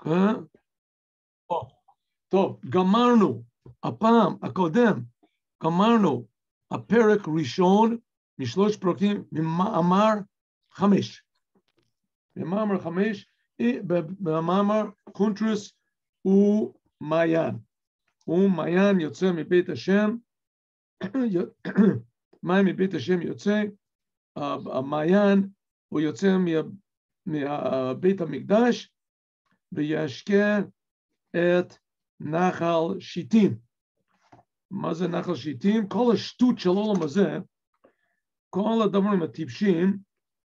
טוב, גמרנו, הפעם, הקודם, גמרנו הפרק ראשון משלוש פרקים ממאמר 5. במאמר 5, במאמר קונטרס ומעיין. ומעיין יוצא מבית השם, מים מבית השם יוצא, המעיין הוא יוצא מבית המקדש, וישקה את נחל שיטים. מה זה נחל שיטים? כל השטות של העולם הזה, כל הדברים הטיפשים,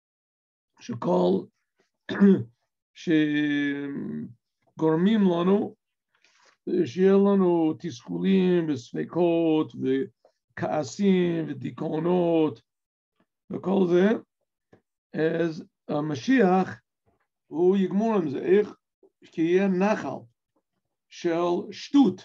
שגורמים לנו, שיהיה לנו תסכולים וספקות וכעסים ודיכאונות וכל זה, אז המשיח הוא יגמור עם זה, איך? כי יהיה נחל של שטות,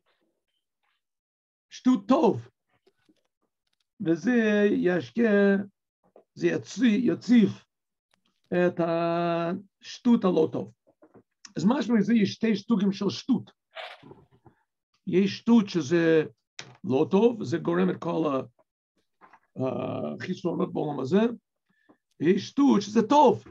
שטות טוב, וזה ישקה, זה יציף את השטות הלא טוב. אז משהו מזה יש שתי סוגים של שטות. יש שטות שזה לא טוב, זה גורם את כל החסרונות בעולם הזה, ויש שטות שזה טוב.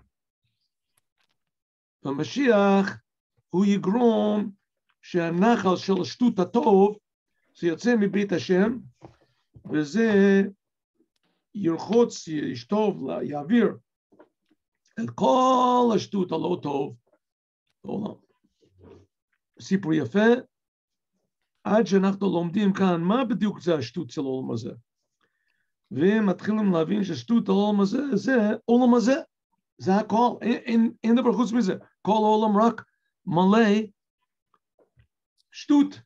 המשיח הוא יגרום שהנחל של השטות הטוב, זה יוצא מבית השם, וזה ירחוץ, ישטוב, יעביר את כל השטות הלא טוב בעולם. סיפור יפה, עד שאנחנו לומדים כאן מה בדיוק זה השטות של העולם הזה. ומתחילים להבין ששטות העולם הזה, זה עולם הזה. זה הכל, אין דבר חוץ מזה. כל העולם רק מלא שטות.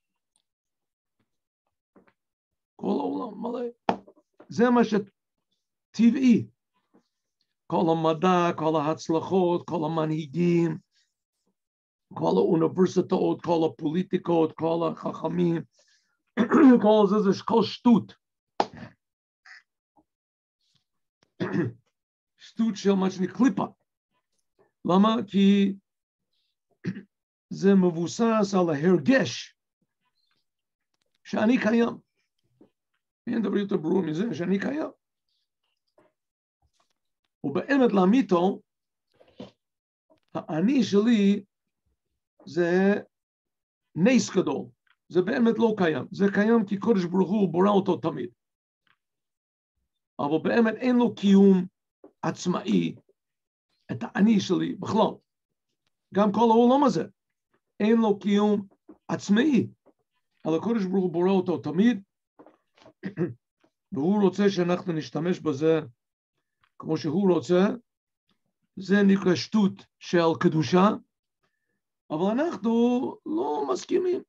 כל העולם מלא. זה מה שטבעי. כל המדע, כל ההצלחות, כל המנהיגים, כל האוניברסיטאות, כל הפוליטיקות, כל החכמים, כל זה כל שטות. שטות של מה שנקרא קליפה. למה? כי זה מבוסס על ההרגש שאני קיים. אין דבר יותר ברור מזה שאני קיים. ובאמת לאמיתו, האני שלי זה נס גדול. זה באמת לא קיים. זה קיים כי קודש ברוך הוא בורא אותו תמיד. אבל באמת אין לו קיום עצמאי, את האני שלי בכלל. גם כל העולם הזה, אין לו קיום עצמאי. אבל הקודש ברוך הוא בורא אותו תמיד, והוא רוצה שאנחנו נשתמש בזה כמו שהוא רוצה. זה נקרא שטות של קדושה, אבל אנחנו לא מסכימים.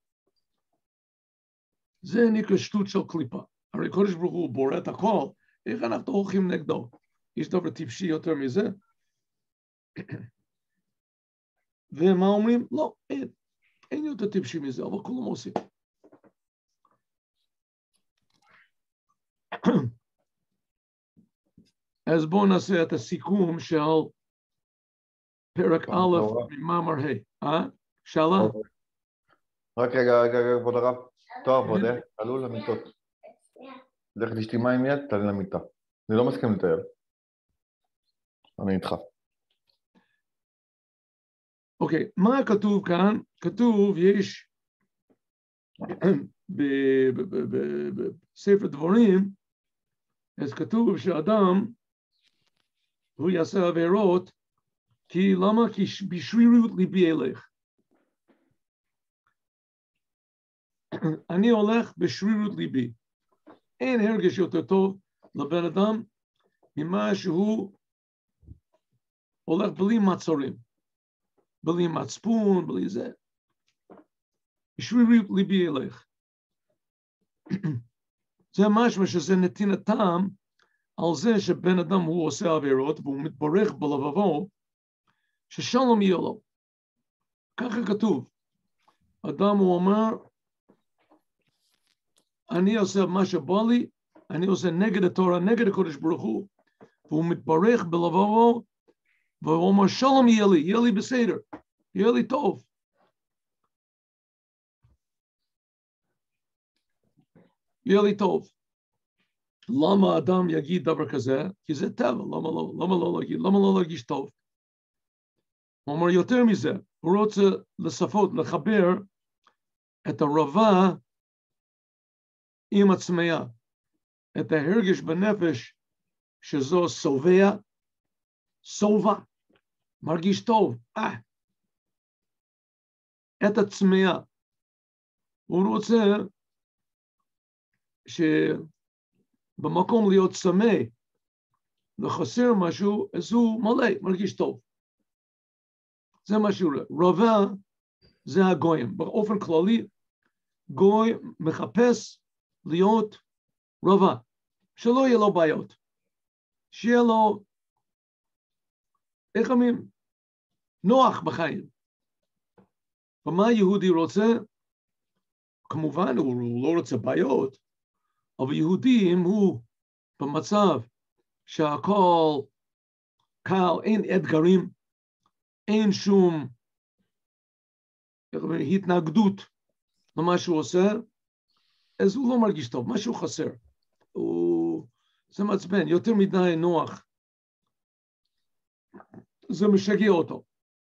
זה נקרא שטות של קליפה. הרי קודש ברוך הוא בורא את הכל, איך אנחנו הולכים נגדו? יש דבר טיפשי יותר מזה? ומה אומרים? לא, אין יותר טיפשי מזה, אבל כולם עושים. אז בואו נעשה את הסיכום של פרק א' ממאמר ה'. שאלה? רק רגע, כבוד הרב. תואר בודה, תעלו למיטות. לך תשתי מים מיד, תעלה למיטה. אני לא מסכים לתאר. אני איתך. אוקיי, מה כתוב כאן? כתוב, יש בספר דברים, אז כתוב שאדם, הוא יעשה עבירות, כי למה? כי בשרירות ליבי אלך. אני הולך בשרירות ליבי. אין הרגש יותר טוב לבן אדם, ממה שהוא הולך בלי מצורים, בלי מצפון, בלי זה. בשרירות ליבי אלך. זה משמע שזה נתינתם על זה שבן אדם הוא עושה עבירות, והוא מתברך בלבבו, ששלום יהיה לו. ככה כתוב. אדם הוא אומר, אני עושה מה שבא לי, אני עושה נגד התורה, נגד הקודש ברוך הוא, והוא מתברך בלבבו, והוא אומר, שלום יהיה לי בסדר. יהיה לי טוב. יהיה לי טוב. למה אדם יגיד דבר כזה? כי זה טבע, למה לא להגיד? למה לא להרגיש טוב? הוא אומר יותר מזה, הוא רוצה לחבר את הרווה עם הצמאה, את ההרגש בנפש שזו סובה, מרגיש טוב, את הצמאה. הוא רוצה שבמקום להיות צמא, וחסר משהו, אז הוא מלא, מרגיש טוב. זה מה שהוא רווה, זה הגויים. באופן כללי, גוי מחפש להיות רווה, שלא יהיה לו בעיות, שיהיה לו, איך אומרים, נוח בחיים. ומה יהודי רוצה? כמובן, הוא לא רוצה בעיות, אבל יהודי, אם הוא במצב שהכל קל, אין אתגרים, אין שום התנגדות למה שהוא עושה, אז הוא לא מרגיש טוב, משהו חסר. זה מעצבן, יותר מדי נוח. זה משגע אותו.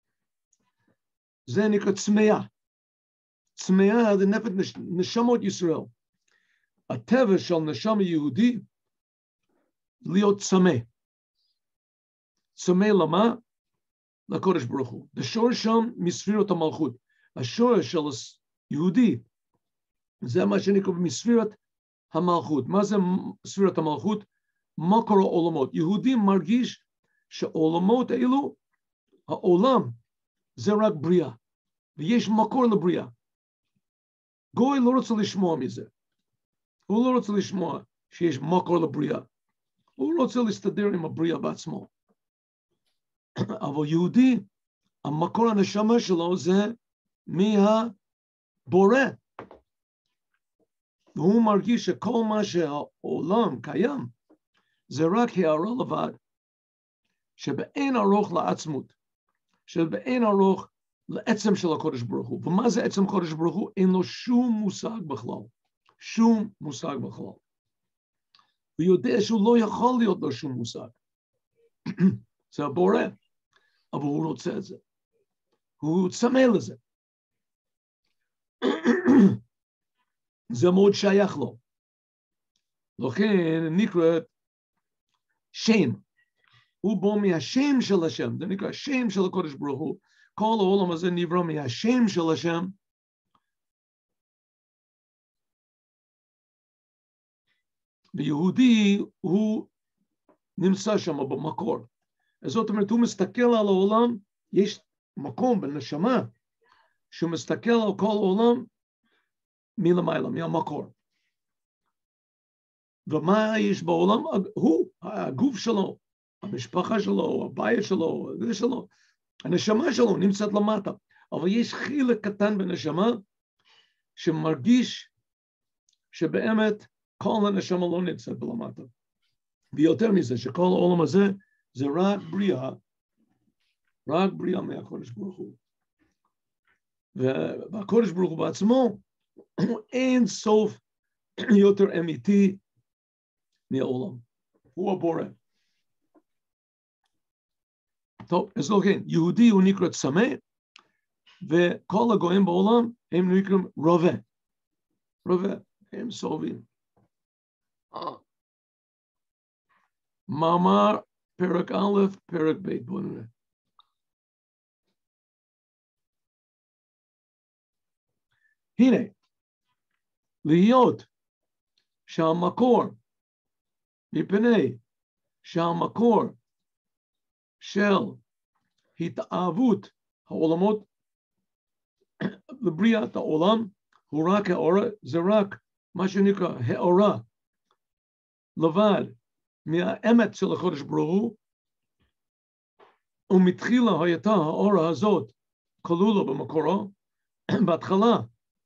זה נקרא צמאה. צמאה זה נשמות ישראל. הטבע של נשמה יהודי, להיות צמא. צמא למה? לקודש ברוך הוא. השורש שם מספירת המלכות. השורש של יהודי, זה מה שנקרא מספירת המלכות. מה זה ספירת המלכות? מקור העולמות. יהודי מרגיש שהעולמות האלו, העולם זה רק בריאה, ויש מקור לבריאה. גוי לא רוצה לשמוע מזה. הוא לא רוצה לשמוע שיש מקור לבריאה. הוא רוצה להסתדר עם הבריאה בעצמו. אבל יהודי, המקור הנשמה שלו זה מהבורא. והוא מרגיש שכל מה שהעולם קיים, זה רק הערה לבד, שבאין ארוך לעצמות, שבאין ארוך לעצם של הקודש ברוך הוא. ומה זה עצם קודש ברוך הוא? אין לו שום מושג בכלל. שום מושג בכלל. הוא יודע שהוא לא יכול להיות לו שום מושג. זה הבורא. אבל הוא רוצה את זה. הוא צמא לזה. זה מאוד שייך לו. לכן נקרא שם. הוא בא מהשם של השם. זה נקרא שם של הקודש ברוך הוא. כל העולם הזה נברא מהשם של השם. ויהודי הוא נמצא שם במקור. אז זאת אומרת, הוא מסתכל על העולם, יש מקום בנשמה, שהוא מסתכל על כל העולם מלמעלה, מהמקור. ומה יש בעולם? הוא, הגוף שלו, המשפחה שלו, הבית שלו, זה שלו, הנשמה שלו נמצאת למטה. אבל יש חלק קטן בנשמה, שמרגיש שבאמת כל הנשמה לא נמצאת למטה. ויותר מזה, שכל העולם הזה, זה רק בריאה מהקודש ברוך הוא. והקודש ברוך הוא בעצמו, אין סוף יותר אמיתי מהעולם. הוא הבורא. טוב, אז לא כן, יהודי הוא נקרא צמא, וכל הגויים בעולם הם נקראים רווה. רווה, הם סובבים. מאמר פרק א', פרק ב', בואו נראה. הנה, להיות שהמקור, מפני שהמקור של התאהבות העולמות לבריאת העולם, הוא רק האורה, זה רק מה שנקרא האורה, לבד מהאמת של הקודש ברוך הוא, ומתחילה הייתה האורה הזאת כלולה במקורו, בהתחלה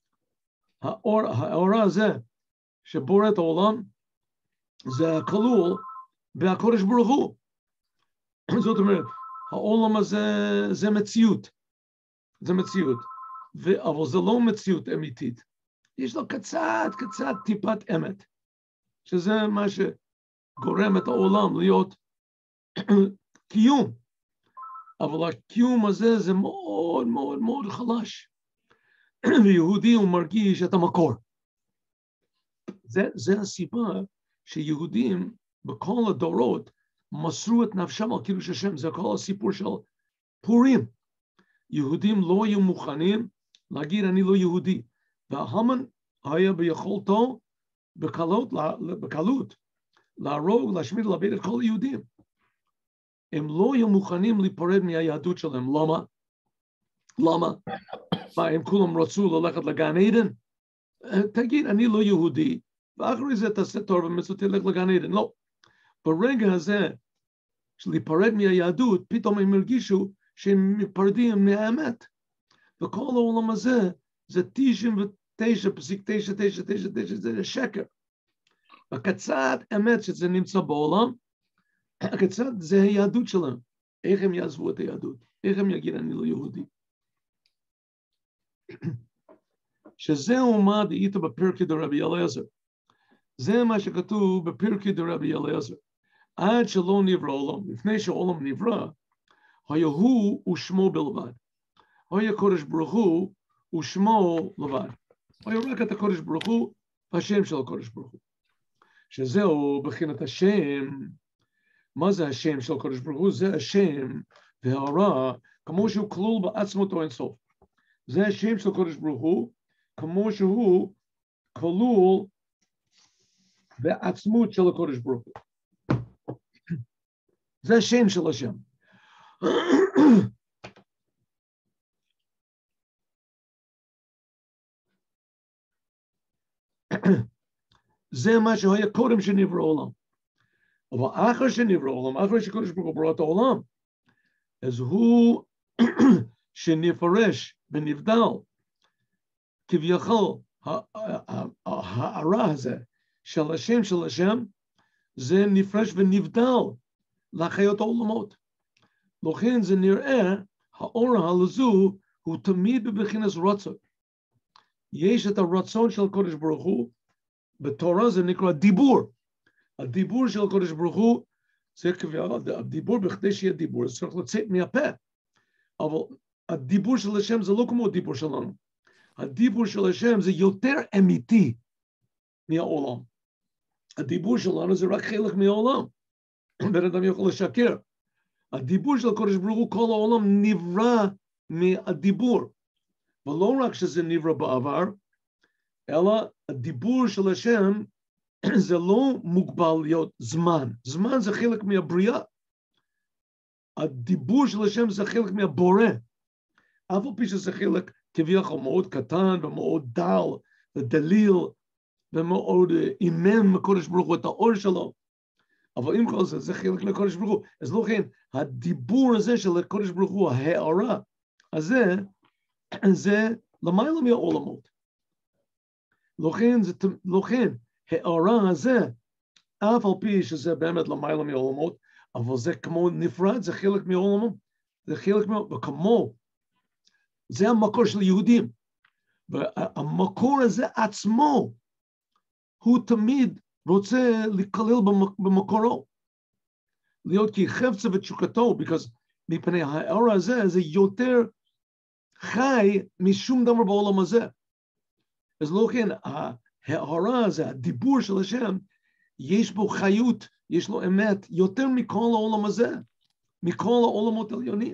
האורה הזה שבורא את העולם, זה כלול בהקודש ברוך הוא. זאת אומרת, העולם הזה זה מציאות. זה מציאות. אבל זה לא מציאות אמיתית. יש לו קצת טיפת אמת, שזה מה שגורם את העולם להיות קיום. אבל הקיום הזה זה מאוד מאוד מאוד חלש. ויהודי הוא מרגיש את המקור. זה הסיבה שיהודים בכל הדורות מסרו את נפשם על קידוש השם. זה כל הסיפור של פורים. יהודים לא היו מוכנים להגיד אני לא יהודי. וההמן היה ביכולתו בקלות להרוג, להשמיד, לאבד את כל היהודים. הם לא היו מוכנים להיפרד מהיהדות שלהם. למה? מה, הם כולם רצו ללכת לגן עדן? תגיד, אני לא יהודי, ואחרי זה תעשה תורה ומצוות תלך לגן עדן. לא. ברגע הזה של להיפרד מהיהדות, פתאום הם הרגישו שהם מפרדים מהאמת. וכל העולם הזה זה 99.999, זה שקר. הקצת אמת שזה נמצא בעולם, הקצת זה היהדות שלהם. איך הם יעזבו את היהדות? איך הם יגיד אני לא יהודי? שזהו מה דאית בפרקי דרבי אליעזר. זה מה שכתוב בפרקי דרבי אליעזר. עד שלא נברא עולם, לפני שהעולם נברא, היה הוא ושמו בלבד. היה קודש ברוך הוא ושמו לבד. היה רק את הקודש ברוך הוא והשם של הקודש ברוך הוא. שזהו בחינת השם. מה זה השם של הקודש ברוך הוא? זה השם והרע, כמו שהוא כלול בעצמותו אינסוף. זה השם של הקודש ברוך הוא, כמו שהוא כלול בעצמות של הקודש ברוך הוא. זה השם של השם. זה מה שהיה קודם שנברא עולם. אבל אחרי שנברא עולם, אחרי שקודש ברוך הוא ברא את העולם, אז הוא שנפרש ונבדל, כביכול הרע הזה של השם, זה נפרש ונבדל לחיות העולמות. לכן זה נראה, האור הלזו הוא תמיד בבחינת רצון. יש את הרצון של הקודש ברוך הוא, בתורה זה נקרא דיבור. הדיבור של הקודש ברוך הוא, זה כביכול, הדיבור בכדי שיהיה דיבור, זה צריך לצאת מהפה. אבל הדיבור של השם זה לא כמו הדיבור שלנו. הדיבור של השם זה יותר אמיתי מהעולם. הדיבור שלנו זה רק חלק מהעולם. בן אדם יכול לשקר. הדיבור של הקודש ברוך הוא, כל העולם נברא מהדיבור. ולא רק שזה נברא בעבר, אלא הדיבור של השם זה לא מוגבל להיות זמן. זמן זה חלק מהבריאה. הדיבור של השם זה חלק מהבורא. אף על פי שזה חלק כביכול מאוד קטן ומאוד דל ודליל ומאוד אימם הקודש ברוך הוא את האור שלו. אבל עם כל זה, זה חלק לקודש ברוך הוא. אז לכן, הדיבור הזה של הקודש ברוך הוא, ההארה, הזה, זה למעלה מהעולמות. לכן, ההארה הזה, אף על פי שזה באמת למעלה מהעולמות, אבל זה כמו נפרד, זה חלק מהעולמות. זה חלק וכמו, זה המקור של יהודים. והמקור הזה עצמו, הוא תמיד רוצה לקלל במקורו. להיות כי חפצה ותשוקתו, מפני האור הזה, זה יותר חי משום דבר בעולם הזה. אז לא כן, ההארה הזה, הדיבור של השם, יש בו חיות, יש לו אמת, יותר מכל העולם הזה, מכל העולמות העליונים.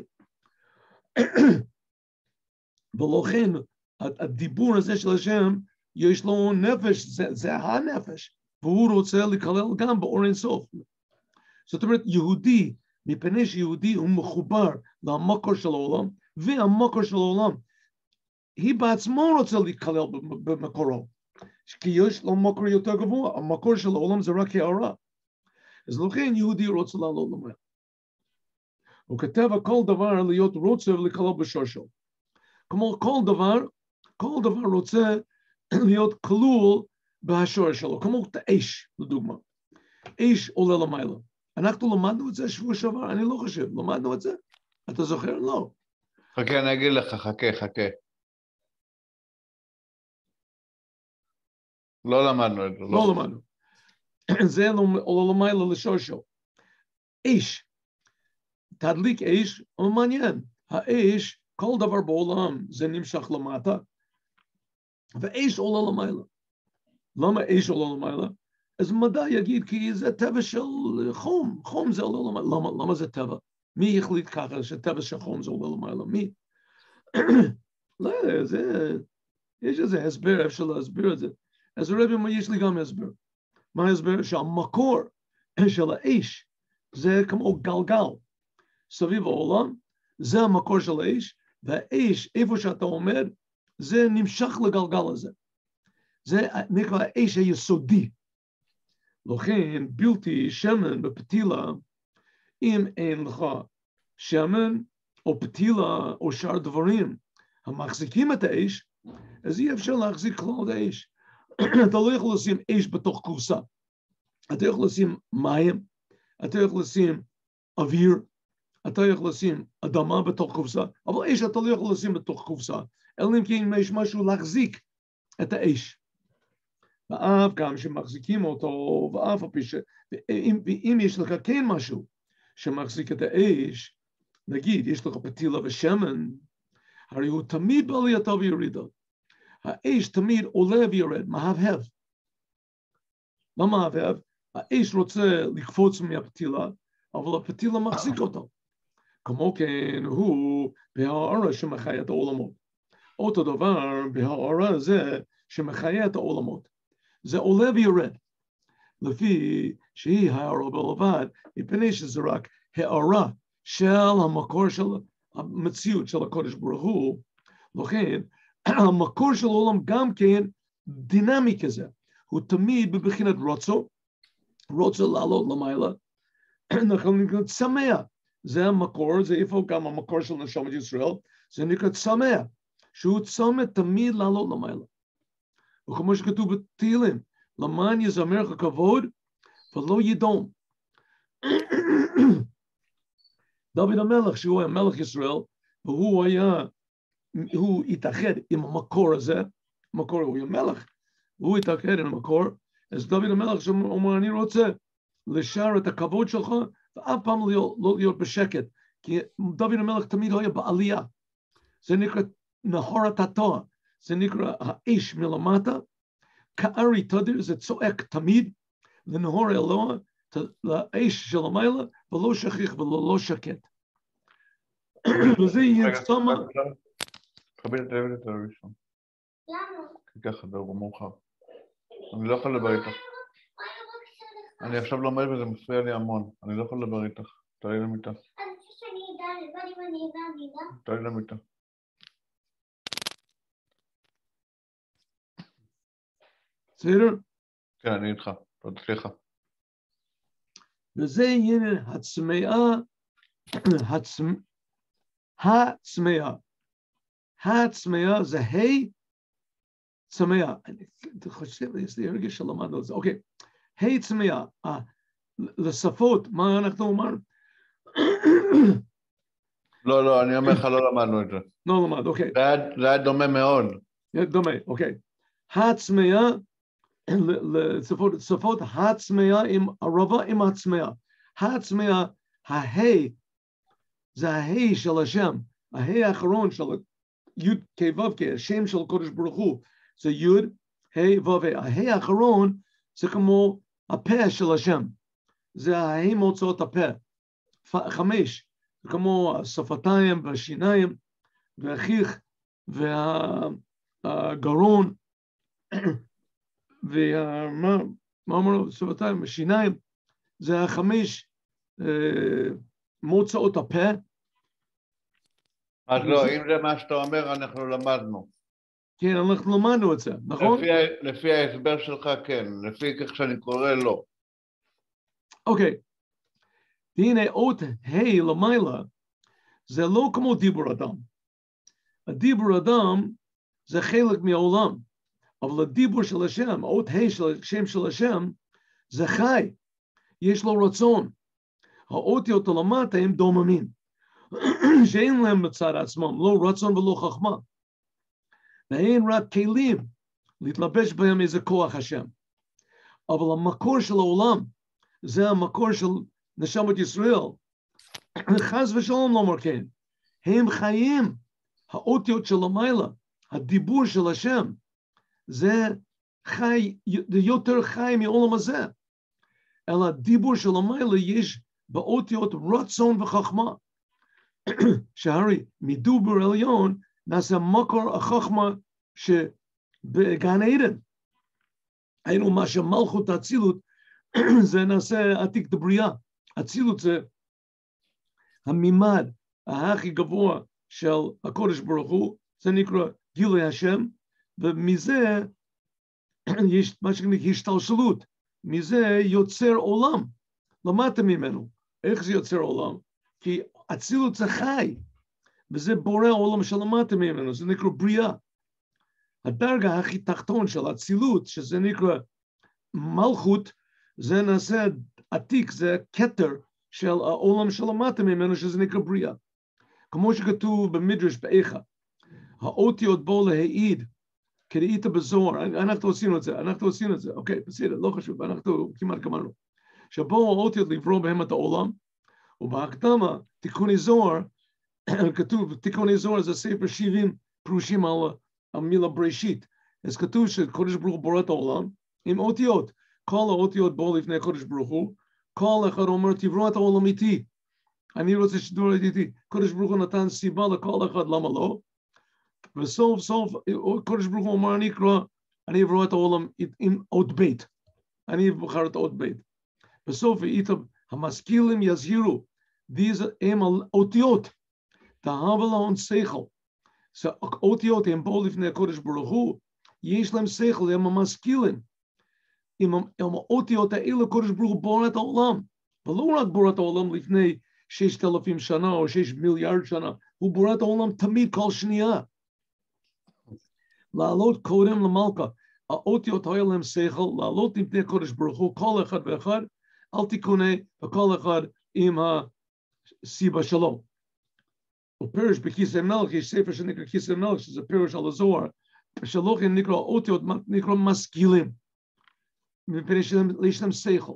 ולכן, הדיבור הזה של השם, יש לו נפש, זה הנפש, והוא רוצה לקלל גם באור אינסוף. זאת אומרת, יהודי, מפני שיהודי הוא מחובר למקור של העולם, והמקור של העולם, היא בעצמו רוצה לקלל במקורו, כי יש לו מקור יותר גבוה, המקור של העולם זה רק הערה. אז לכן יהודי רוצה לעלות למעלה. הוא כתב כל דבר להיות רוצה ולקלל בשורשו. כמו כל דבר רוצה להיות כלול בהשורש שלו, כמו האש, לדוגמה. אש עולה למעלה. אנחנו למדנו את זה שבוע שעבר, אני לא חושב, למדנו את זה? אתה זוכר? לא. חכה, אני אגיד לך, חכה. לא למדנו את זה. לא למדנו. זה לא למעלה לשורשו. אש. תדליק אש, הוא מעניין. האש, כל דבר בעולם, זה נמשך למטה. ואש עולה למעלה. למה אש עולה למעלה? אז מדע יגיד כי זה טבע של חום. חום זה עולה למעלה. למה זה טבע? מי החליט ככה שטבע של חום זה עולה למעלה? מי? לא, יש איזה הסבר, אפשר להסביר את זה. אז הרבי אומר, יש לי גם הסבר. מה ההסבר? שהמקור של האש זה כמו גלגל. סביב העולם, זה המקור של האש, והאש, איפה שאתה עומד, זה נמשך לגלגל הזה. זה נקרא האש היסודי. לכן, בלתי שמן בפתילה, אם אין לך שמן או פתילה או שאר דברים המחזיקים את האש, אז אי אפשר להחזיק כלל את האש. אתה לא יכול לשים אש בתוך קופסה. אתה יכול לשים מים, אתה יכול לשים אוויר, אתה יכול לשים אדמה בתוך קופסה, אבל אש אתה לא יכול לשים בתוך קופסה, אלא אם כן יש משהו להחזיק את האש. ואף גם שמחזיקים אותו, ואף על פי ואם יש לך כן משהו שמחזיק את האש, נגיד, יש לך פתילה ושמן, הרי הוא תמיד בעלייתו וירידו. האש תמיד עולה ויורד, מהבהב. לא מהבהב, האש רוצה לקפוץ מהפתילה, אבל הפתילה מחזיק אותו. כמו כן, הוא בהאורה שמחיה את העולמות. אותו דבר בהאורה הזה שמחיה את העולמות. זה עולה ויורד. לפי שהיא האורה בלבד, מפני שזה רק האורה של המקור של המציאות של הקודש ברוך הוא, לכן, המקור של העולם גם כן דינמי כזה. הוא תמיד בבחינת רוצה לעלות למעלה, אנחנו נקרא צמא. זה המקור, זה איפה גם המקור של נשמת ישראל, זה נקרא צמא, שהוא צמא תמיד לעלות למעלה. וכמו שכתוב בתהילים, למען יזמרך כבוד ולא ידום. דוד המלך, שהוא היה מלך ישראל, והוא התאחד עם המקור הזה, המקור הוא היה מלך, והוא התאחד עם המקור, אז דוד המלך שאומר, אני רוצה לשאר את הכבוד שלך, ואף פעם לא להיות בשקט, כי דוד המלך תמיד היה בעלייה. זה נקרא נהור התתוע, זה נקרא האש מלמטה, כארי תדיר, זה צועק תמיד, לנהור אלוה, לאש של המעלה, ולא שכיח ולא שקט. וזה יהיה צמא. תכבד את הראשון. למה? כי ככה דור במאוחר. אני לא יכול לדבר איתך. אני עכשיו לומד וזה מפריע לי המון. אני לא יכול לדבר איתך. תראי למיטה. אני חושב שאני אדע, לבד אם אני אדע. תראי למיטה. בסדר? כן, אני איתך. סליחה. וזה עניין הצמאה זה צמאה. אני חושב, יש לי הרגש שלמדנו את זה. אוקיי. צמאה. לשפות, מה אנחנו אומרים? לא, אני אומר לך, לא למדנו את זה. לא למד, אוקיי. זה היה דומה מאוד. דומה, אוקיי. הצמאה, לשפות הצמאה עם הרבה עם הצמאה. הצמאה, זה של השם. האחרון של י' כ' ו' כ', השם של הקודש ברוך הוא, זה י' ה' ו' ה'. האחרון זה כמו הפה של השם. זה מוצאות הפה. 5, כמו השפתיים והשיניים, והחיך, והגרון, מה אמרנו? שפתיים ושיניים, זה 5 מוצאות הפה. אז לא, אם זה מה שאתה אומר, אנחנו למדנו. כן, אנחנו למדנו את זה, נכון? לפי ההסבר שלך, כן. לפי כך שאני קורא, לא. אוקיי. והנה, אות ה' למעלה, זה לא כמו דיבור אדם. הדיבור אדם זה חלק מהעולם, אבל הדיבור של השם, אות ה' של השם של השם, זה חי. יש לו רצון. האותיות למטה הם דוממים. שאין להם מצד עצמם, לא רצון ולא חכמה, ואין רק כלים להתלבש בהם איזה כוח השם. אבל המקור של העולם, זה המקור של נשמת ישראל, חס ושלום לא אומר כן, הם חיים, האותיות של המעלה, הדיבור של השם, זה חי, יותר חי מעולם הזה, אלא הדיבור של המעלה יש באותיות רצון וחכמה, שהרי מדובר עליון נעשה מקור החכמה שבגן עדן, היינו מה שמלכות האצילות, זה נעשה עתיק דברייה, אצילות זה המימד הכי גבוה של הקודש ברוך הוא, זה נקרא גילוי השם, ומזה יש מה שנקרא השתלשלות, מזה יוצר עולם, למטה ממנו. איך זה יוצר עולם? כי אצילות זה חי, וזה בורא עולם של למטה ממנו, זה נקרא בריאה. הדרגה הכי תחתון של אצילות, שזה נקרא מלכות, זה נעשה עתיק, זה כתר של העולם של למטה ממנו, שזה נקרא בריאה. כמו שכתוב במדרש באיכה, האותיות בו להעיד, כראית בזוהר, אנחנו עשינו את זה, אוקיי, בסדר, לא חשוב, אנחנו כמעט גמרנו. שבו האותיות לברוא בהם את העולם, ובהקדמה, תיקוני זוהר, כתוב, תיקוני זוהר זה ספר 70 פרושים על המילה בראשית, אז כתוב שקודש ברוך הוא בורא את העולם, עם אותיות, כל האותיות בו לפני קודש ברוך הוא, כל אחד אומר, תברוא את העולם איתי, אני רוצה שתברוא איתי, קודש ברוך הוא נתן סיבה לכל אחד, למה לא? וסוף סוף, קודש ברוך הוא אומר, אני אברוא את העולם עם אות בית, אני אבחר את אות בית. בסוף, המשכילים יזהירו, הם אותיות, תאהב להון שכל, אותיות הם בו לפני הקודש ברוך הוא, יש להם שכל, הם המשכילים, עם האותיות האלה קודש ברוך הוא בורא את העולם, ולא רק בורא את העולם לפני 6,000 שנה או 6 מיליארד שנה, הוא בורא את העולם תמיד כל שנייה. לעלות קודם למלכה, האותיות היה להם שכל, לעלות לפני קודש ברוך הוא, כל אחד ואחד, אל תיקונה, וכל אחד עם הסיבה שלו. ופרש בכיסא מלך, יש ספר שנקרא כיסא מלך, שזה פרש על הזוהר, שלוחים נקרא אותיות, נקרא משכילים, מפני שיש להם שכל.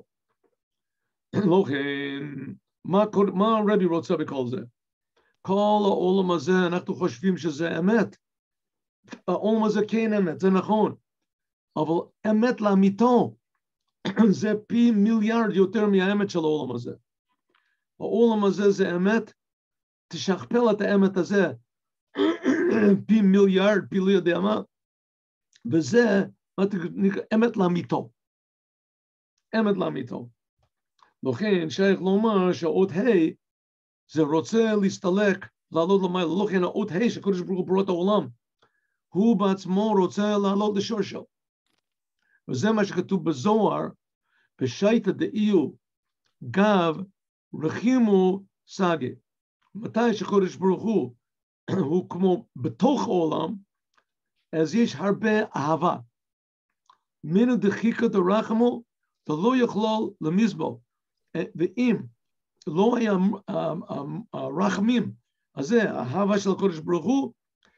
לוחים, מה הרבי רוצה בכל זה? כל העולם הזה, אנחנו חושבים שזה אמת. העולם הזה כן אמת, זה נכון. אבל אמת לאמיתו, זה פי מיליארד יותר מהאמת של העולם הזה. העולם הזה זה אמת, תשכפל את האמת הזה, פי מיליארד, פי לא יודע מה, וזה נקרא אמת לאמיתו. אמת לאמיתו. לכן שייך לומר שהאות ה' זה רוצה להסתלק, לעלות למעלה, לכן האות ה' שקודש ברוך הוא ברא את העולם, הוא בעצמו רוצה לעלות לשורשו. וזה מה שכתוב בזוהר, בשייטא דאיו גב רחימו סגי. מתי שקודש ברוך הוא כמו בתוך העולם, אז יש הרבה אהבה. מינו דחיקא דרחמו, ולא יכלול למזבול. ואם לא היה הרחמים, אז זה האהבה של הקודש ברוך הוא,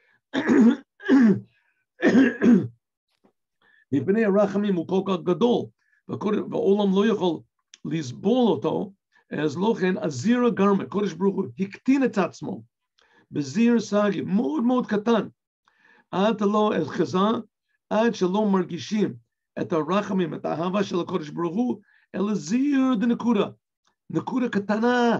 מפני הרחמים הוא כל כך גדול, והעולם לא יכול לסבול אותו, אז לא כן, הזיר הגרמה, קודש ברוך הוא הקטין את עצמו, בזיר סגי, מאוד מאוד קטן, עד לא חזה, עד שלא מרגישים את הרחמים, את האהבה של הקודש ברוך הוא, אלא זיר דנקודה, נקודה קטנה,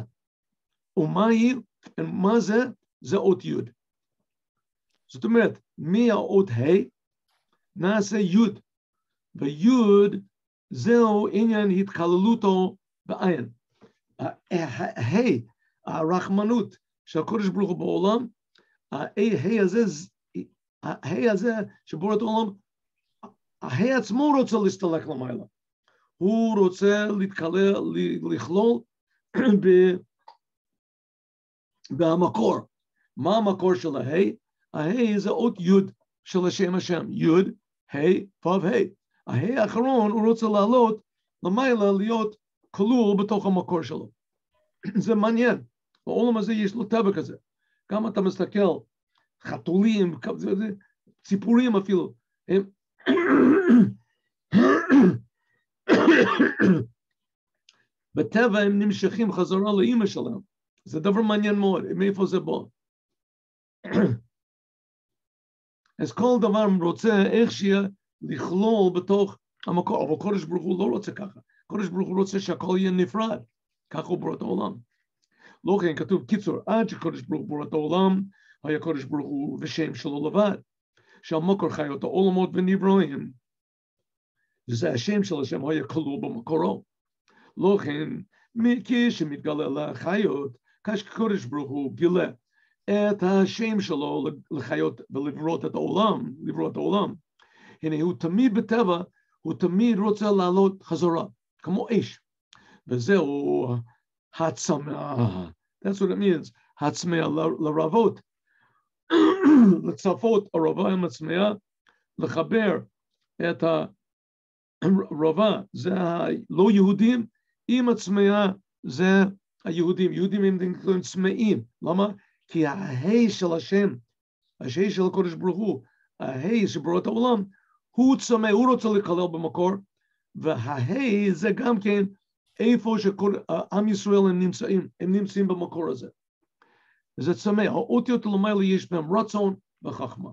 ומה זה? זה אות י'. זאת אומרת, מהאות ה' נעשה י', וי' זהו עניין התקללותו בעין. הרחמנות של הקודש ברוך הוא בעולם, הזה שבורא את העולם, עצמו רוצה להסתלק למעלה. הוא רוצה לכלול במקור. מה המקור של הה' זה אות י' של השם השם, י', ה', ו', ה'. האחרון הוא רוצה לעלות למעלה להיות כלול בתוך המקור שלו. זה מעניין. העולם הזה יש לו טבע כזה. גם אתה מסתכל, חתולים, ציפורים אפילו, הם... בטבע הם נמשכים חזרה לאמא שלהם. זה דבר מעניין מאוד, מאיפה זה בא. אז כל דבר רוצה איך שיהיה לכלול בתוך המקור, אבל קודש ברוך הוא לא רוצה ככה. קודש ברוך הוא רוצה שהכל יהיה נפרד. ככה הוא ברא את העולם. לא כן, כתוב קיצור, עד שקודש ברוך הוא ברא את העולם, היה קודש ברוך הוא ושם שלו לבד. שהמקור חיות העולמות ונברואים. וזה השם של השם היה כלול במקורו. לא כן, כשמתגלה לחיות, כשקודש ברוך הוא גילה את השם שלו לחיות ולברות את העולם, לברוא את העולם. הנה, הוא תמיד בטבע, הוא תמיד רוצה לעלות חזרה, כמו אש. וזהו הצמא. That's what it means. הצמא לרבות. לצפות הרבה עם הצמא, לחבר את הרבה, זה הלא יהודים, עם הצמא זה היהודים. יהודים הם נקראים צמאים. למה? כי ההי של השם, ההי של הקודש ברוך הוא, ההי שברא את העולם, הוא צמא, הוא רוצה לקלל במקור, וההי זה גם כן איפה שעם ישראל הם נמצאים במקור הזה. זה צמא, האותיות למעלה יש בהם רצון וחכמה.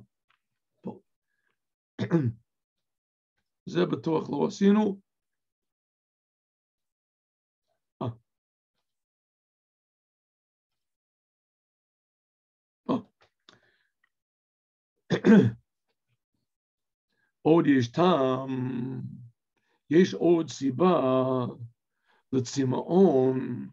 זה בטוח לא עשינו. עוד יש טעם, יש עוד סיבה לצמאון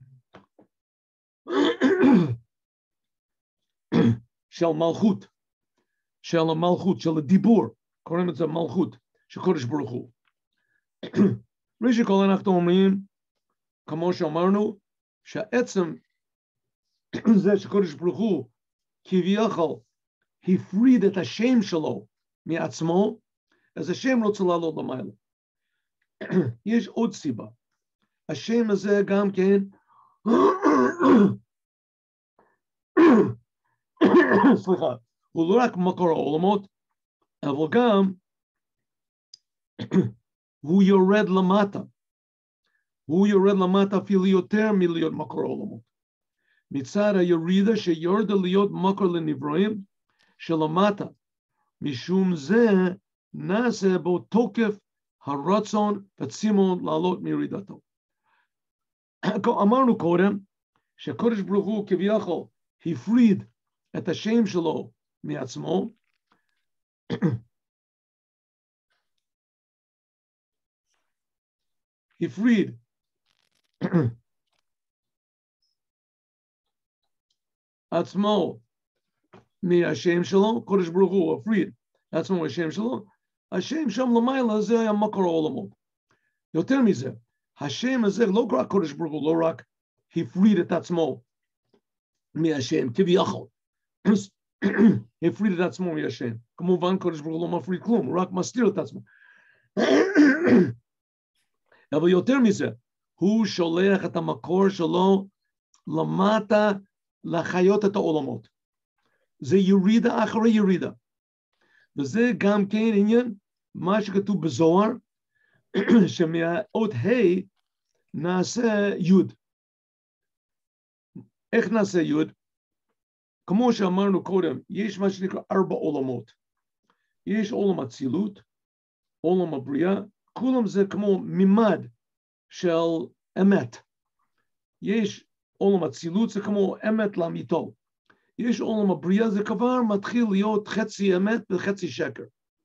של מלכות, של המלכות, של הדיבור, קוראים את זה מלכות, של קודש ברוך הוא. ראשי כל אנחנו אומרים, כמו שאמרנו, שהעצם זה שקודש ברוך הוא כביכול הפריד את השם שלו מעצמו, אז השם רוצה לעלות למעלה. יש עוד סיבה. השם הזה גם כן, סליחה, הוא לא רק מקור העולמות, אבל גם הוא יורד למטה. הוא יורד למטה אפילו יותר מלהיות מקור העולמות. מצד הירידה שיורדה להיות מקור לנברואים שלמטה. משום זה נעשה בו תוקף הרצון וצימון לעלות מירידתו. אמרנו קודם שהקודש ברוך הוא כביכול הפריד את השם שלו מעצמו, הפריד עצמו מהשם שלו, קודש ברוך הוא הפריד עצמו מהשם שלו, השם שם למעלה זה היה מקור העולמות. יותר מזה, השם הזה לא רק קודש ברוך הוא, לא רק הפריד את עצמו מהשם, כביכול, הפריד את עצמו מהשם. כמובן קודש ברוך הוא לא מפריד כלום, הוא רק מסתיר את עצמו. אבל יותר מזה, הוא שולח את המקור שלו למטה לחיות את העולמות. זה ירידה אחרי ירידה. וזה גם כן עניין, מה שכתוב בזוהר, שמהאות ה' נעשה יוד. איך נעשה יוד? כמו שאמרנו קודם, יש מה שנקרא 4 עולמות. יש עולם הצילות, עולם הבריאה, כולם זה כמו מימד של אמת. יש עולם הצילות, זה כמו אמת לאמיתו. יש עולם הבריאה, זה כבר מתחיל להיות חצי אמת וחצי שקר.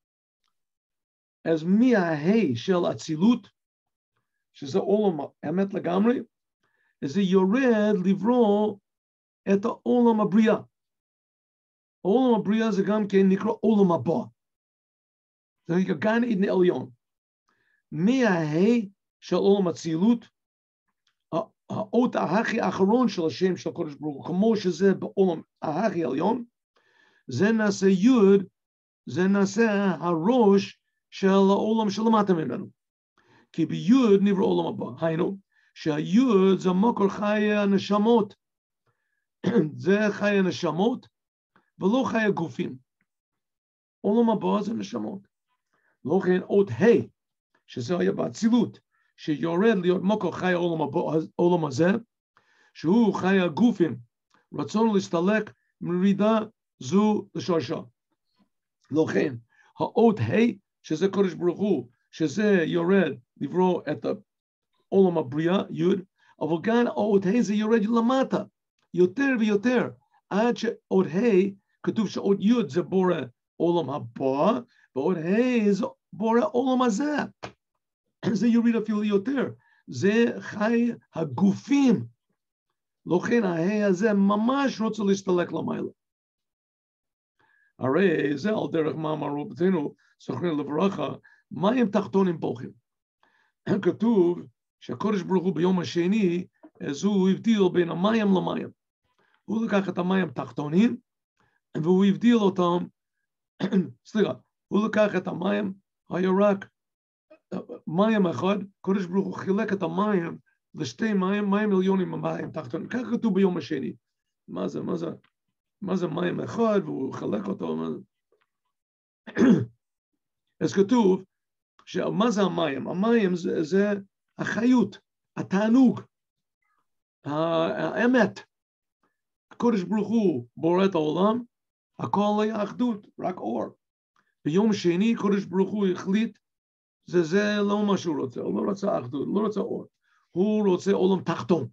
אז מההי של הצילות, שזה עולם אמת לגמרי, זה יורד לברוא את העולם הבריאה. העולם הבריאה זה גם כן נקרא עולם הבא. זה נקרא גן עדן עליון. מההי של עולם הצילות, האות ההכי האחרון של השם של הקודש ברוך הוא, כמו שזה בעולם ההכי עליון, זה נעשה יוד, זה נעשה הראש של העולם שלמטה ממנו. כי ביוד נברא עולם הבא. היינו, שהיוד זה מקור חיי הנשמות. זה חיי הנשמות, ולא חיי הגופים. עולם הבא זה נשמות. לא כן אות ה', שזה היה באצילות, שיורד להיות מוקר חי העולם הזה, שהוא חי הגופים, רצון להסתלק מרידה זו לשורשה. לכן, האות ה', שזה קודש ברוך הוא, שזה יורד לברוא את העולם הבריאה, יוד, אבל גם האות ה' זה יורד למטה, יותר ויותר, עד שאות ה', כתוב שאות יוד זה בורא עולם הבא, ועוד ה' זה בורא עולם הזה. זה יוריד אפילו יותר. זה חי הגופים. לכן הה' הזה ממש רוצה להסתלק למעלה. הרי זה על דרך מאמר רבותינו, זכרנו לברכה, מים תחתונים בוכים. כתוב שהקדוש ברוך הוא ביום השני, אז הוא הבדיל בין המים למים. הוא לקח את המים תחתונים, והוא הבדיל אותם, סליחה, הוא לקח את המים, היה רק מים אחד, קדוש ברוך הוא חילק את המים לשתי מים, מים עליונים ומים תחתונים. כך כתוב ביום השני. מה זה מים אחד, והוא חילק אותו. אז כתוב, מה זה המים? המים זה החיות, התענוג, האמת. קדוש ברוך הוא בורא את העולם, הכל היה אחדות, רק אור. ביום שני קדוש ברוך הוא החליט, זה לא מה שהוא רוצה, הוא לא רוצה אחדות, הוא לא רוצה אור, הוא רוצה עולם תחתון.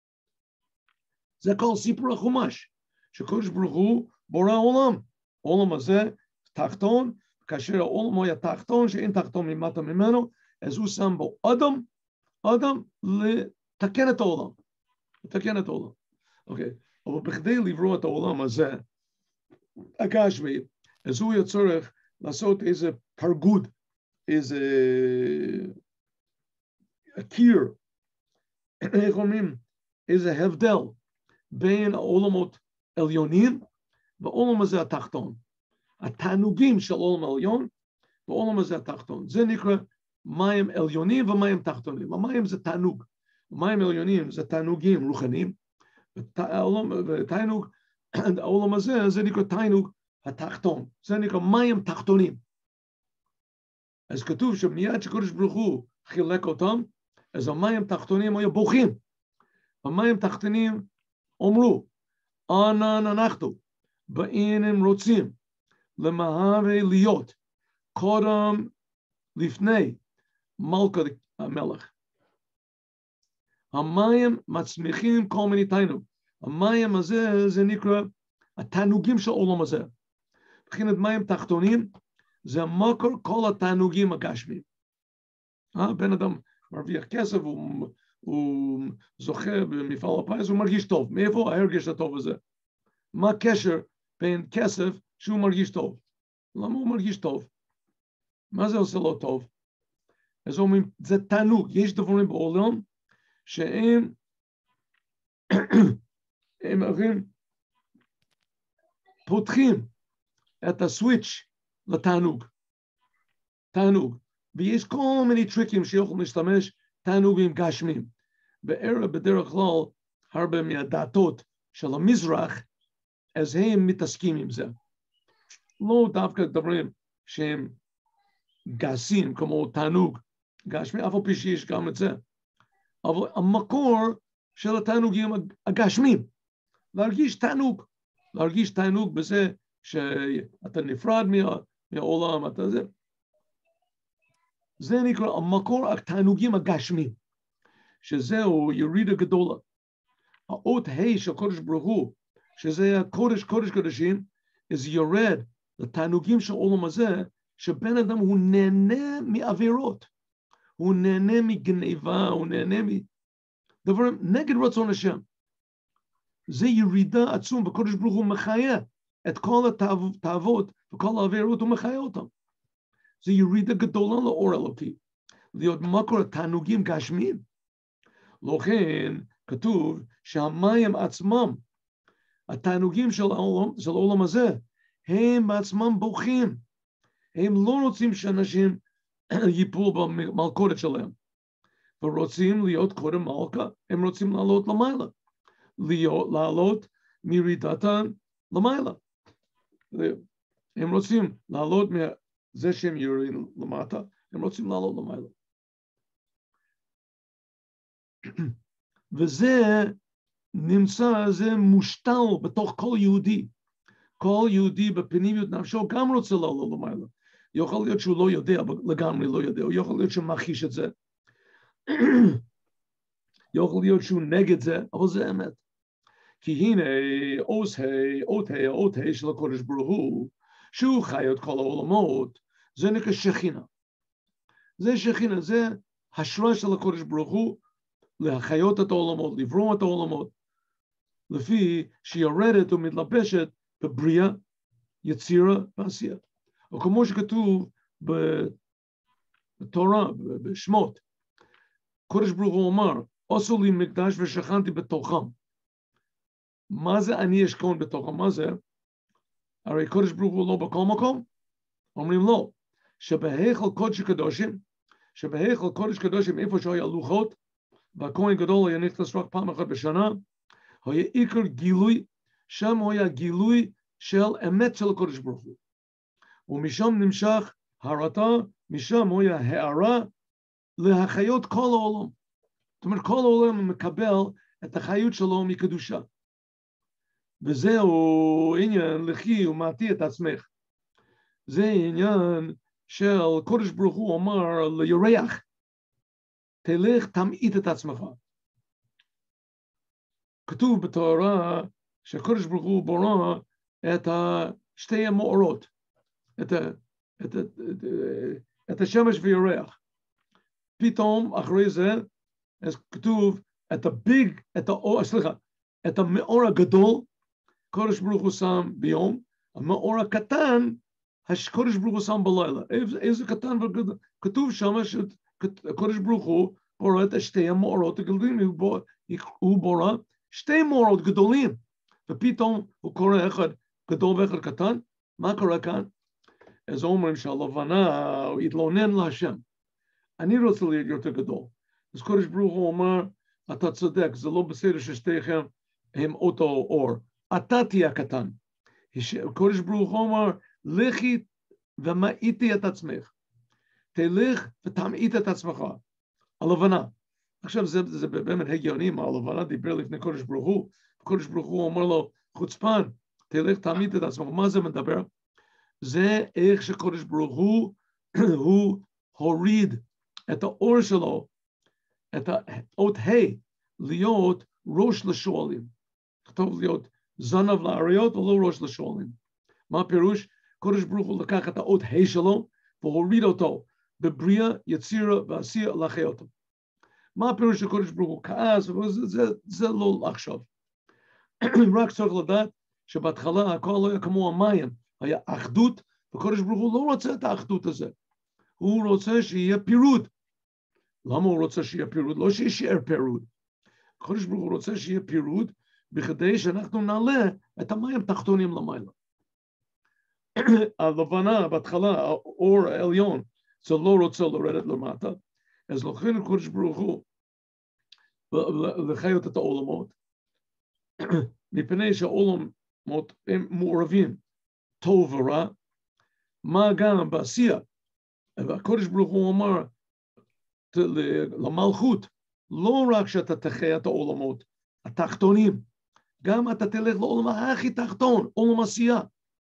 זה כל סיפור החומש, שקדוש ברוך הוא בורא העולם, העולם הזה תחתון, כאשר העולם היה תחתון, שאין תחתון ממטה ממנו, אז הוא שם בו אדם לתקן את העולם, אוקיי, אבל בכדי לברוא את העולם הזה, הגשמי, אז הוא יצטרך לעשות איזה פרגוד, איזה קיר, איך אומרים, איזה הבדל בין העולמות עליונים והעולם הזה התחתון. התענוגים של עולם העליון והעולם הזה התחתון. זה נקרא מים עליונים ומים תחתונים. המים זה תענוג. המים עליונים זה תענוגים רוחניים, ותענוג, העולם הזה זה נקרא תענוג התחתון. זה נקרא מים תחתונים. אז כתוב שמיד שקדוש ברוך הוא חילק אותם, אז המים תחתונים היו בוכים. המים תחתונים אומרו, אנן אנחנו באינם רוצים למהווה להיות קודם לפני מלכות המלך. המים מצמיחים כל מיני תענוג. המים הזה זה נקרא התענוגים של העולם הזה. מבחינת מים תחתונים זה מקור כל התענוגים הגשמיים. בן אדם מרוויח כסף, הוא זוכה במפעל הפיס, הוא מרגיש טוב. מאיפה ההרגש הטוב הזה? מה הקשר בין כסף שהוא מרגיש טוב? למה הוא מרגיש טוב? מה זה עושה לו טוב? אז אומרים, זה תענוג. יש דברים בעולם שהם פותחים את הסוויץ' לתענוג. תענוג. ויש כל מיני טריקים שיכולים להשתמש תענוגים גשמים. בדרך כלל, הרבה מהדתות של המזרח, אז הם מתעסקים עם זה. לא דווקא דברים שהם גסים, כמו תענוג גשמי, אף על פי שיש גם את זה. אבל המקור של התענוגים הגשמים, להרגיש תענוג בזה שאתה נפרד מהעולם, זה נקרא המקור התענוגים הגשמים, שזהו ירידה גדולה. האות ה' של קודש ברוך הוא, שזה הקודש קודשים, אז יורד לתענוגים של העולם הזה, שבן אדם הוא נהנה מעבירות, הוא נהנה מגניבה, הוא נהנה מדברים נגד רצון השם. זה ירידה עצום, וקודש ברוך הוא מחיה את כל התאוות וכל העבירות, הוא מחיה אותם. זה ירידה גדולה לאור אלוקי, להיות מקור התענוגים גשמיים. לכן כתוב שהמים עצמם, התענוגים של העולם הזה, הם בעצמם בוכים. הם לא רוצים שאנשים ייפלו במלכודת שלהם, ורוצים להיות קודם מלכה, הם רוצים לעלות למעלה, לעלות מירידתן למעלה. הם רוצים לעלות מזה שהם יורים למטה, הם רוצים לעלות למעלה. וזה נמצא, זה מושתל בתוך כל יהודי. כל יהודי בפנימיות נפשו גם רוצה לעלות למעלה. יכול להיות שהוא לא יודע, לגמרי לא יודע, הוא יכול להיות שהוא מכחיש את זה. יכול להיות שהוא נגד זה, אבל זה אמת. כי הנה, אות ה' של הקודש ברוך הוא, שהוא חי את כל העולמות, זה נקרא שכינה. זה שכינה, זה השראה של הקודש ברוך הוא, להחיות את העולמות, לברוא את העולמות, לפי שיורדת ומתלבשת בבריאה, יצירה ועשייה. או כמו שכתוב בתורה, בשמות, קודש ברוך הוא אומר, עשו לי מקדש ושכנתי בתוכם. מה זה אני אשכון בתוכם? מה זה? הרי קודש ברוך הוא לא בכל מקום? אומרים לא, שבהיכל קודש קדושים, שבהיכל קודש קדושים, איפה שהיה לוחות, והכהן גדול היה נכנס רק פעם אחת בשנה, היה עיקר גילוי, שם היה גילוי של אמת של הקודש ברוך הוא. ומשם נמשך הרתה, משם היה הערה להחיות כל העולם. זאת אומרת, כל העולם מקבל את החיות שלו מקדושה. וזהו עניין לכי ומעטי את עצמך. זה עניין של קודש ברוך הוא אומר לירח, תלך תמעיט את עצמך. כתוב בתורה שקודש ברוך הוא ברא את שתי המאורות, את השמש וירח. פתאום אחרי זה, אז כתוב את המאור הגדול, קודש ברוך הוא שם ביום, המאור הקטן, הקודש ברוך הוא שם בלילה. איזה קטן וגדול? כתוב שם שקודש ברוך הוא בורא את שתי המאורות הגדולים, הוא בורא שתי מאורות גדולים, ופתאום הוא קורא אחד גדול ואחד קטן. מה קורה כאן? אז אומרים שהלבנה, הוא התלונן להשם. אני רוצה להיות יותר גדול. אז קודש ברוך הוא אומר, אתה צודק, זה לא בסדר ששתיכם הם אותו אור. אתה תהיה הקטן. קודש ברוך הוא אומר, לכי ומעיטי את עצמך. תלך ותמעיט את עצמך. הלבנה. עכשיו זה באמת הגיוני, מה הלבנה דיבר לפני קודש ברוך הוא. קודש ברוך הוא אומר לו, חוצפן, תלך תמעיט את עצמך. מה זה מדבר? זה איך שקודש ברוך הוא הוריד את האור שלו, את האות ה' להיות ראש לשואלים. כתוב להיות זנב לאריות ולא ראש לשואלים. מה הפירוש? קודש ברוך הוא לקח את האות ה' שלו והוריד אותו בבריאה, יצירה ועשייה לחיות. מה הפירוש שקודש ברוך הוא כעס? זה לא עכשיו. רק צריך לדעת שבהתחלה הכל לא היה כמו המים, היה אחדות, וקודש ברוך הוא לא רוצה את האחדות הזה. הוא רוצה שיהיה פירוד. למה הוא רוצה שיהיה פירוד? לא שישאר פירוד. קודש ברוך הוא רוצה שיהיה פירוד, בכדי שאנחנו נעלה את המים תחתונים למעלה. הלבנה בהתחלה, האור העליון, זה לא רוצה לרדת למטה, אז לכן קודש ברוך הוא לחיות את העולמות, מפני שהעולמות הם מעורבים טוב ורע, מה גם בעשייה, והקודש ברוך הוא אומר למלכות, לא רק שאתה תחיה את העולמות התחתונים, גם אתה תלך לעולם הכי תחתון, עולם עשייה.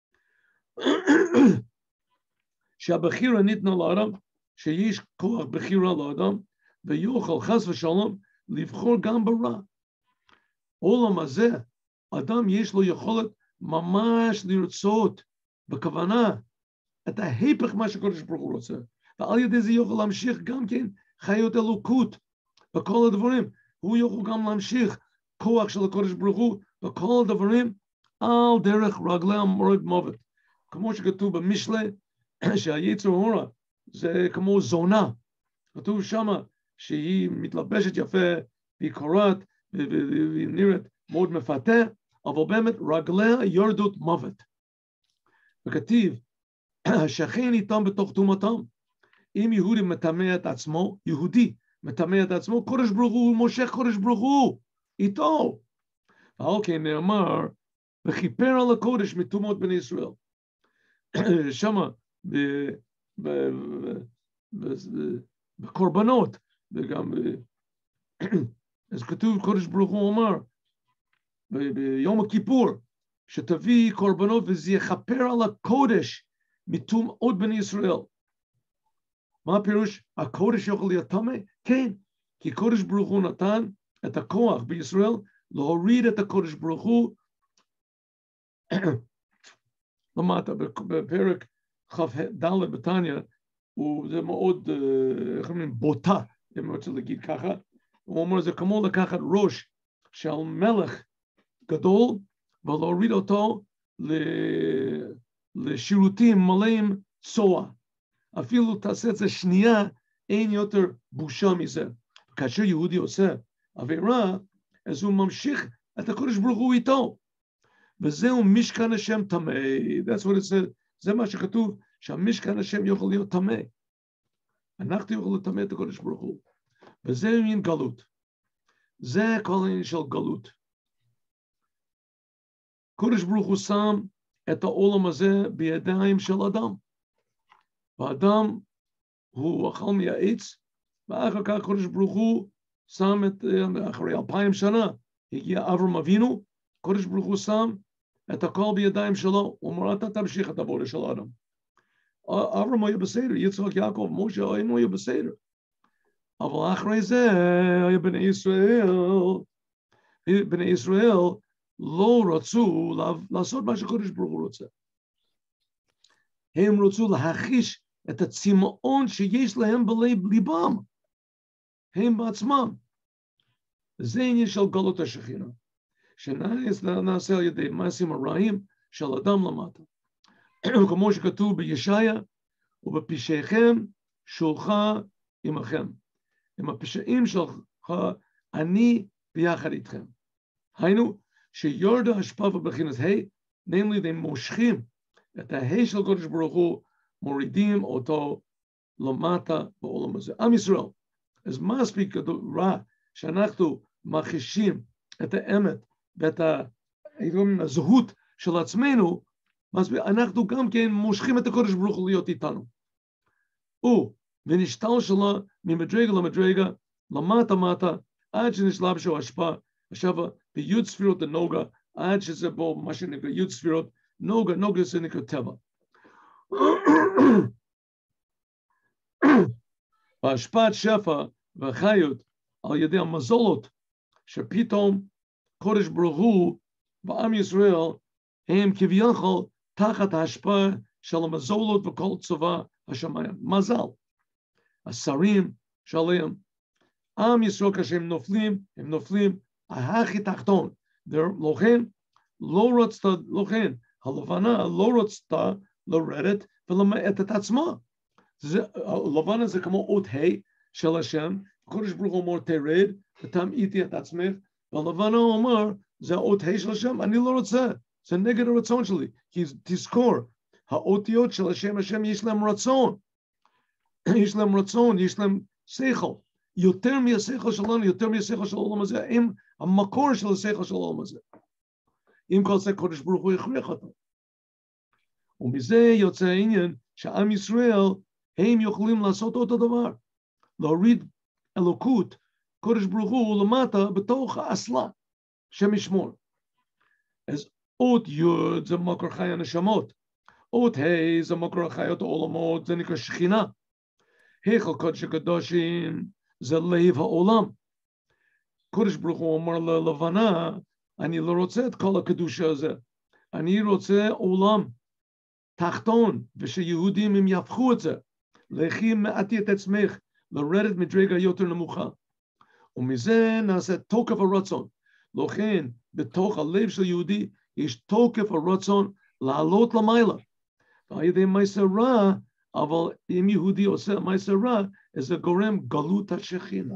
שהבחירה ניתנה לאדם, שיש כוח בחירה לאדם, ויוכל חס ושלום לבחור גם ברע. עולם הזה, אדם יש לו יכולת ממש לרצות בכוונה את ההיפך מה שקודש ברוך הוא רוצה. ועל ידי זה יוכל להמשיך גם כן חיות אלוקות בכל הדברים. הוא יוכל גם להמשיך כוח של הקודש ברוך הוא בכל הדברים על דרך רגלי המורד מוות. כמו שכתוב במשלי, שהיצר הרע זה כמו זונה. כתוב שמה שהיא מתלבשת יפה, והיא קוראת, והיא נראית מאוד מפתה, אבל באמת רגליה יורדות מוות. וכתיב, השכן איתם בתוך תומתם. אם יהודי מטמא את עצמו, יהודי מטמא את עצמו, קודש ברוך הוא מושך קודש ברוך הוא, איתו. ועל כן נאמר, וכיפר על הקודש מטומאות בני ישראל. שמה, בקורבנות, וגם, אז כתוב, קודש ברוך הוא אומר, ביום הכיפור, שתביא קורבנות וזה יכפר על הקודש מטומאות בני ישראל. מה הפירוש? הקודש יכול להיות טמא? כן, כי קודש ברוך הוא נתן את הכוח בישראל להוריד את הקודש ברוך הוא למטה. בפרק כ"ד בתניא, וזה מאוד, איך אומרים, בוטה, אם אני רוצה להגיד ככה, הוא אומר, זה כמו לקחת ראש של מלך גדול, ולהוריד אותו לשירותים מלאים צוע. אפילו תעשה את זה שנייה, אין יותר בושה מזה. כאשר יהודי עושה עבירה, אז הוא ממשיך את הקודש ברוך הוא איתו. וזהו משכן השם טמא. That's what it says. זה מה שכתוב, שהמשכן השם יכול להיות טמא. אנחנו יכולים לטמא את הקודש ברוך הוא. וזה עניין גלות. זה כל העניין של גלות. קודש ברוך הוא שם את העולם הזה בידיים של אדם. והאדם הוא אכל מהעץ, ואחר כך קודש ברוך הוא שם את, אחרי 2000 שנה, הגיע אברהם אבינו, קודש ברוך הוא שם את הכל בידיים שלו, הוא אומר, אתה תמשיך את העבודה של האדם. אברהם היה בסדר, יצחק, יעקב, משה, הם היו בסדר. אבל אחרי זה, היה בני ישראל לא רצו לעשות מה שקודש ברוך הוא רוצה. הם רצו להחיש את הצמאון שיש להם בלב ליבם. הם בעצמם. זה עניין של גלות השכינה. שנעשה על ידי מעשים הרעים של אדם למטה. כמו שכתוב בישעיה, ובפשעיכם שולחה עמכם. עם הפשעים שלך, אני ביחד איתכם. היינו, שיורדה השפעה ובחינס ה', namely, הם מושכים את הה' של קודש ברוך הוא, מורידים אותו למטה בעולם הזה. עם ישראל, אז מספיק רע שאנחנו מכחישים את האמת ואת הזהות של עצמנו, אנחנו גם כן מושכים את הקודש ברוך הוא להיות איתנו. ונשתל שלה ממדרגה למדרגה, למטה, עד שנשלב שהוא השפעה, עכשיו ביוד ספירות הנוגה, עד שזה בו מה שנקרא יוד ספירות, נוגה זה נקרא טבע. בהשפעת שפע והחיות על ידי המזולות, שפתאום קודש ברוך הוא בעם ישראל, הם כביכול תחת ההשפעה של המזולות וכל צבא השמיים. מזל. השרים שעליהם, עם ישראל כאשר הם נופלים הכי תחתון. לכן, הלבנה לא רצתה לרדת ולמעט את עצמה. הלבנה זה כמו אות ה' של השם, הקדוש ברוך הוא אומר תרד ותמעיטי את עצמך, והלבנה אומר, זה האות ה' של השם, אני לא רוצה, זה נגד הרצון שלי, כי תזכור, האותיות של השם יש להם רצון, יש להם שכל, יותר מהשכל שלנו, יותר מהשכל של העולם הזה, הם המקור של השכל של העולם הזה. אם כל זה קודש ברוך הוא יכריח אותו. ומזה יוצא העניין שעם ישראל, הם יכולים לעשות אותו דבר, להוריד אלוקות, קודש ברוך הוא למטה בתוך האסלה, שם ישמור. אז אות י' זה מקור חי הנשמות, אות ה' זה מקור החיות העולמות, זה נקרא שכינה. היכל קודש הקדושים זה לב העולם. קודש ברוך הוא אומר ללבנה, אני לא רוצה את כל הקדושה הזה, אני רוצה עולם תחתון, ושיהודים הם יהפכו את זה, לכי מעטי את עצמך, לרדת מדרגה יותר נמוכה. ומזה נעשה תוקף הרצון. לכן, בתוך הלב של יהודי, יש תוקף הרצון לעלות למעלה. ועל ידי מעשה רע, אבל אם יהודי עושה מעשה רע, אז זה גורם גלות השכינה.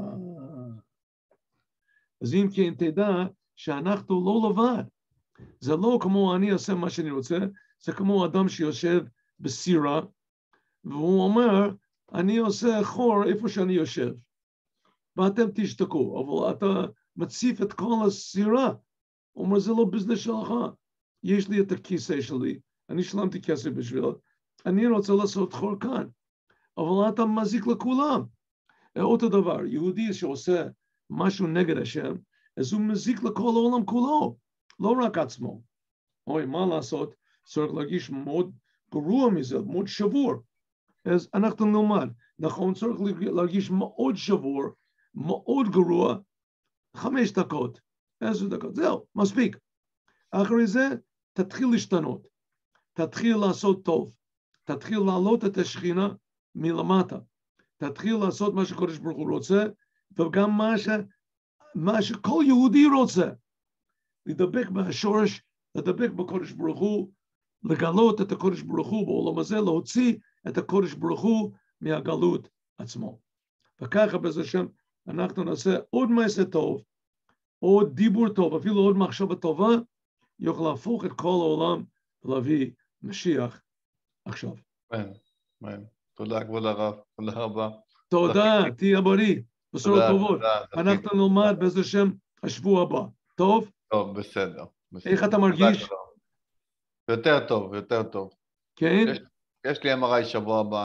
אז אם כן תדע שאנחנו לא לבד. זה לא כמו אני עושה מה שאני רוצה, זה כמו אדם שיושב בסירה, והוא אומר, אני עושה חור איפה שאני יושב, ואתם תשתקו, אבל אתה מציף את כל הסירה, הוא אומר, זה לא ביזנס שלך, יש לי את הכיסא שלי, אני שלמתי כסף בשביל, אני רוצה לעשות חור כאן, אבל אתה מזיק לכולם. אותו דבר, יהודי שעושה משהו נגד השם, אז הוא מזיק לכל העולם כולו, לא רק עצמו. אוי, מה לעשות? צריך להרגיש מאוד גרוע מזה, מאוד שבור. אז אנחנו נלמד, נכון, צריך להרגיש מאוד שבור, מאוד גרוע, 5 דקות, 10 דקות, זהו, מספיק. אחרי זה, תתחיל להשתנות, תתחיל לעשות טוב, תתחיל להעלות את השכינה מלמטה, תתחיל לעשות מה שקודש ברוך הוא רוצה, וגם מה שכל יהודי רוצה, לדבק בשורש, לדבק בקודש ברוך הוא, לגלות את הקודש ברוך הוא בעולם הזה, להוציא את הקודש ברוך הוא מהגלות עצמו. וככה בעזרת השם אנחנו נעשה עוד מעשה טוב, עוד דיבור טוב, אפילו עוד מחשבה טובה, יוכל להפוך את כל העולם ולהביא משיח עכשיו. אמן. תודה כבוד הרב, תודה רבה. תודה, תהיה בריא, בשורות טובות. אנחנו נלמד בעזרת השם השבוע הבא. טוב? טוב, בסדר. איך אתה מרגיש? יותר טוב, יותר טוב. כן? יש לי MRI שבוע הבא.